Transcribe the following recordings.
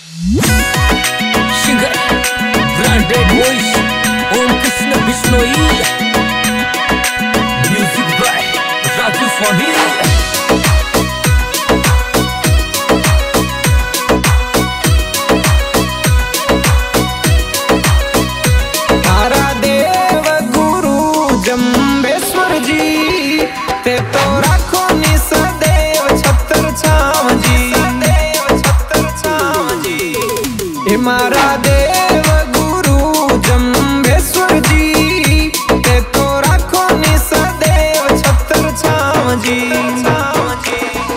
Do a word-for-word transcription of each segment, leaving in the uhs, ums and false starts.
Singer, branded voice, Om Krishna Bishnoi. Music by Raju Swami. ते तो राखो नि सदैव छत्र छाव जी, सदैव छत्र छाव जी। हे मारा देव गुरु जम्बेश्वर जी, ते तो राखो नि सदैव छत्र छाव जी, छाव जी।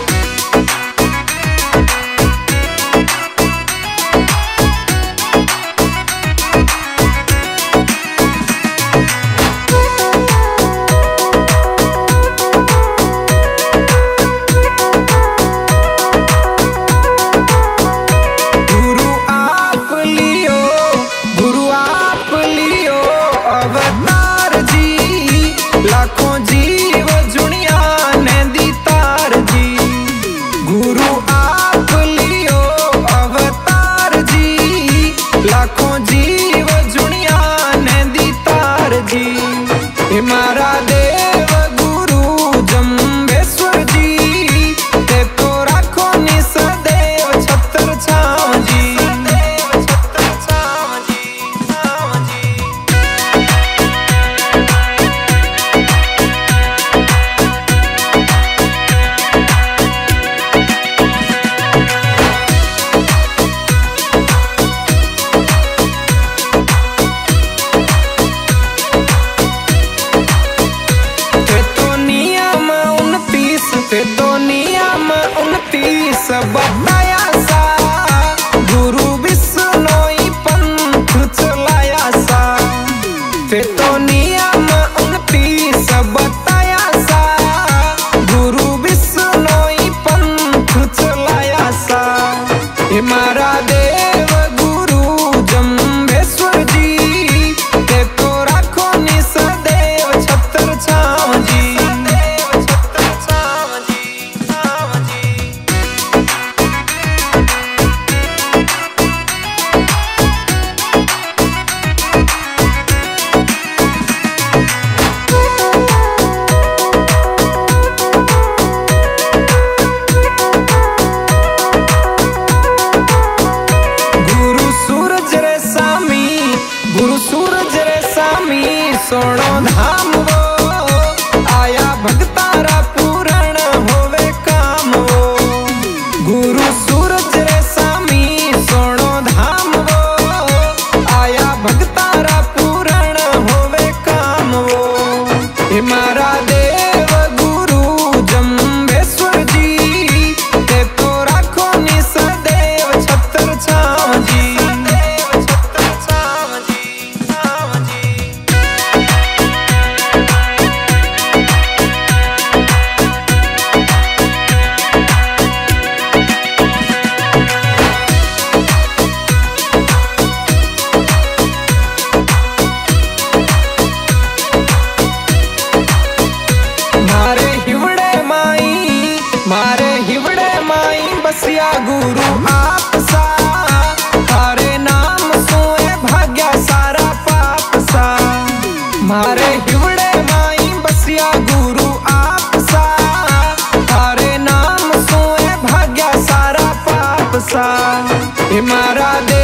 लाखों जीव जुनिया ने दी तार जी, गुरु आप लियो अवतार जी। लाखों जीव जुनिया ने दी तार जी। हे मारा देव गुरु जम्बेश्वर जी, ते तो राखो नि सदैव छत्र छाव जी, सदैव छत्र छाव जी, छाव जी। ते तो नियम उनतीस बताया सा, गुरु बिश्नोई पंथ चलाया सा। ते तो नियम उनतीस बताया सा, गुरु बिश्नोई पंथ चलाया सा। हे मारा देव गुरु जम्बेश्वर जी, ते तो राखो नि सदैव छत्र छाव जी। गुरु सूरज रे सामी सोनो धाम वो, आया भगतारा पूरण होवे काम वो। गुरु सूरज रे सामी सोनो धाम वो, आया भगतारा पूरण होवे काम वो। हे मारा देव गुरु जम्बेश्वर जी, ते तो राखो नि सदैव छत्र छाव जी। मारे हिवड़े माई बसिया गुरु आप सा, थारे नाम सोए भाग्या सारा पाप सा। मारे हिवड़े माई बसिया गुरु आप सा, थारे नाम सोए भाग्या सारा पाप सा। हे मारा दे